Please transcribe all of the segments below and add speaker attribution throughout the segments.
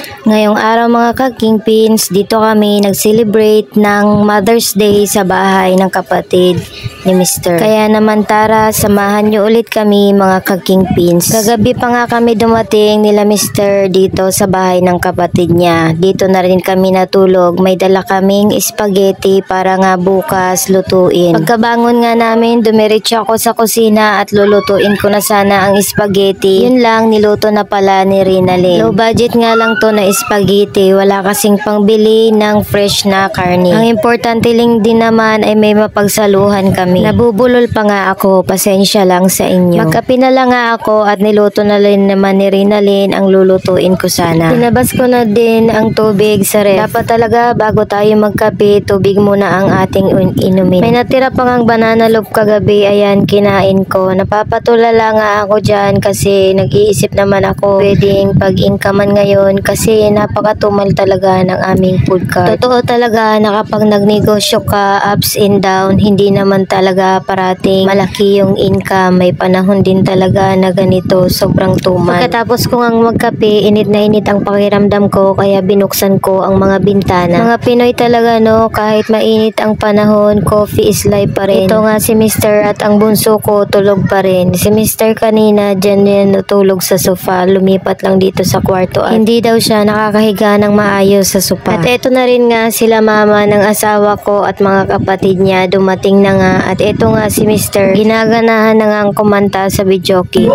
Speaker 1: Ngayong araw mga ka-Kingpins, dito kami nag-celebrate ng Mother's Day sa bahay ng kapatid ni Mr. Kaya naman tara, samahan nyo ulit kami mga ka-Kingpins. Kagabi pa nga kami dumating nila Mr. dito sa bahay ng kapatid niya. Dito na rin kami natulog. May dala kaming spaghetti para nga bukas lutuin. Pagkabangon nga namin, dumiretso ako sa kusina at lulutuin ko na sana ang spaghetti. Yun lang, niluto na pala ni Rinalyn. Low budget nga lang to na spaghetti, wala kasing pangbili ng fresh na karne. Ang importante lang din naman ay may mapagsaluhan kami. Nabubulol pa nga ako, pasensya lang sa inyo. Magkape na lang nga ako at niluto na rin naman ni Rinalyn ang lulutuin ko sana. Tinabas ko na din ang tubig sa ref. Dapat talaga bago tayo magkape, tubig muna ang ating inumin. May natira pang ang banana loaf kagabi, ayan kinain ko. Napapatulala nga ako dyan kasi nag-iisip naman ako pwedeng pag-inkaman ngayon kasi napakatumal talaga ng aming food cart. Totoo talaga na kapag nagnegosyo ka, ups and down, hindi naman talaga parating malaki yung income. May panahon din talaga na ganito, sobrang tumal. Pagkatapos ko ngang magkape, init na init ang pakiramdam ko kaya binuksan ko ang mga bintana. Mga Pinoy talaga no, kahit mainit ang panahon, coffee is life pa rin. Ito nga si Mr. at ang bunso ko tulog pa rin. Si Mr. kanina dyan yan natulog sa sofa, lumipat lang dito sa kwarto at hindi daw siya nakakahiga ng maayos sa sofa. At eto na rin nga sila mama ng asawa ko at mga kapatid niya dumating na nga at eto nga si Mr. ginaganahan na nga ang kumanta sa videoke.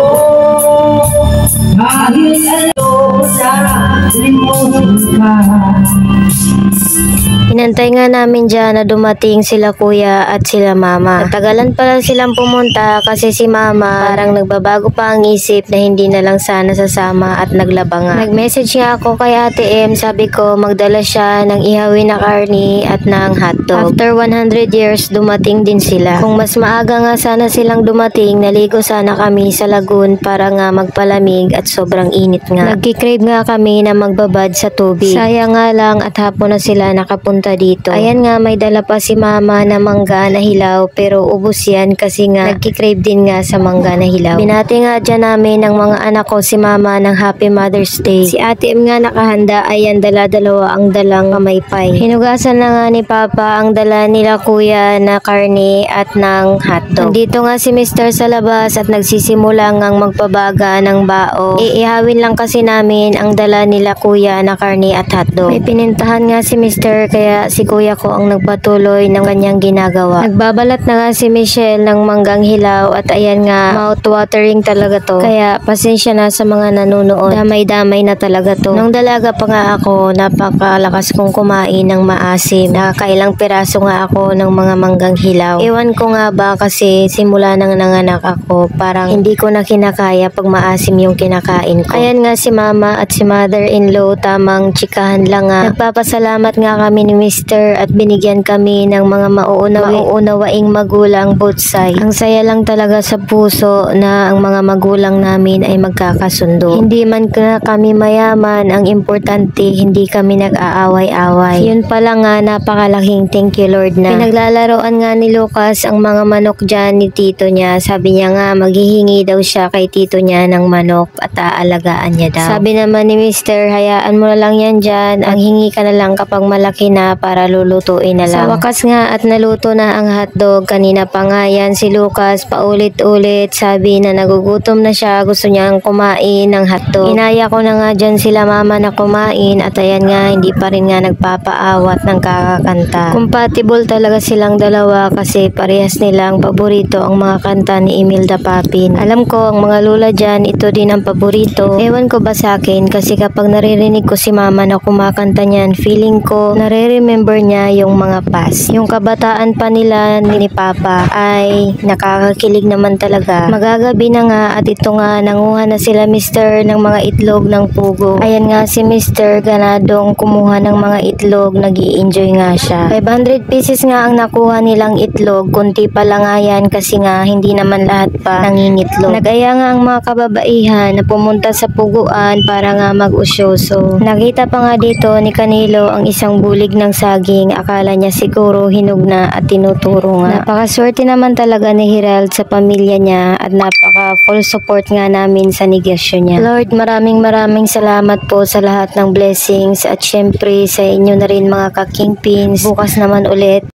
Speaker 1: Inantay nga namin dyan na dumating sila kuya at sila mama. Natagalan pala silang pumunta kasi si mama parang nagbabago pa ang isip na hindi na lang sana sasama at naglaba nga. Nag-message nga ako kay Ate M, sabi ko magdala siya ng ihawin na karni at ng hotdog. After 100 years dumating din sila. Kung mas maaga nga sana silang dumating, naligo sana kami sa lagoon para nga magpalamig at sobrang init nga. Nagkikrave nga kami na magbabad sa tubig. Sayang nga lang at hapon na sila nakapunta dito. Ayan nga, may dala pa si mama na mangga na hilaw pero ubos yan kasi nga nagkikrave din nga sa mangga na hilaw. Binati nga dyan namin ng mga anak ko si mama ng Happy Mother's Day. Si Ate M nga nakahanda, ayan dala-dalawa ang dalang mamaypay. Hinugasan na nga ni Papa ang dala nila kuya na karne at ng hotdog. Nandito nga si Mr. sa labas at nagsisimula ngang magpabaga ng bao. Iihawin lang kasi namin ang dala nila kuya na karne at hotdog. May pinintahan nga si Mr. kaya si kuya ko ang nagpatuloy ng kanyang ginagawa. Nagbabalat na nga si Michelle ng manggang hilaw at ayan nga, mouth-watering talaga to. Kaya pasensya na sa mga nanonood. Damay-damay na talaga to. Nung dalaga pa nga ako, napakalakas kong kumain ng maasim. Nakakailang piraso nga ako ng mga manggang hilaw. Ewan ko nga ba kasi simula nang nanganak ako, parang hindi ko na kinakaya pag maasim yung kinakain ko. Ayan nga si mama at si mother-in-law, tamang chikahan lang nga. Nagpapasalamat nga kami ni Mr. at binigyan kami ng mga mauunawaing magulang both side. Ang saya lang talaga sa puso na ang mga magulang namin ay magkakasundo. Hindi man na kami mayaman, ang importante hindi kami nag-aaway-away. Yun pala nga, napakalaking thank you Lord na. Pinaglalaroan nga ni Lucas ang mga manok dyan ni tito niya. Sabi niya nga maghihingi daw siya kay tito niya ng manok at aalagaan niya daw. Sabi naman ni Mr. hayaan mo na lang yan dyan. Ang hingi ka na lang kapag malaki na para lulutuin na lang. Sa wakas nga at naluto na ang hotdog. Kanina pa nga yan si Lucas paulit-ulit sabi na nagugutom na siya, gusto niyang kumain ng hotdog. Inaya ko na nga dyan sila mama na kumain at ayan nga hindi pa rin nga nagpapaawat ng kakakanta. Compatible talaga silang dalawa kasi parehas nilang paborito ang mga kanta ni Imelda Papin. Alam ko ang mga lula dyan ito din ang paborito. Ewan ko ba sa akin kasi kapag naririnig ko si mama na kumakanta niyan, feeling ko nare-remember niya yung mga past. Yung kabataan pa nila ni Papa ay nakakakilig naman talaga. Magagabi na nga at ito nga nanguha na sila Mr. ng mga itlog ng pugo. Ayan nga si Mr. ganadong kumuha ng mga itlog, nag-i-enjoy nga siya. 500 pieces nga ang nakuha nilang itlog, kunti pa lang nga yan kasi nga hindi naman lahat pa nangingitlog. Nag-aya nga ang mga kababaihan na pumunta sa puguan para nga mag-usyo seryoso. Nakita pa nga dito ni Canelo ang isang bulig ng saging. Akala niya siguro hinog na at tinuturo nga. Napakaswerte naman talaga ni Gerald sa pamilya niya at napaka full support nga namin sa negosyo niya. Lord, maraming salamat po sa lahat ng blessings at syempre sa inyo na rin mga ka-kingpins. Bukas naman ulit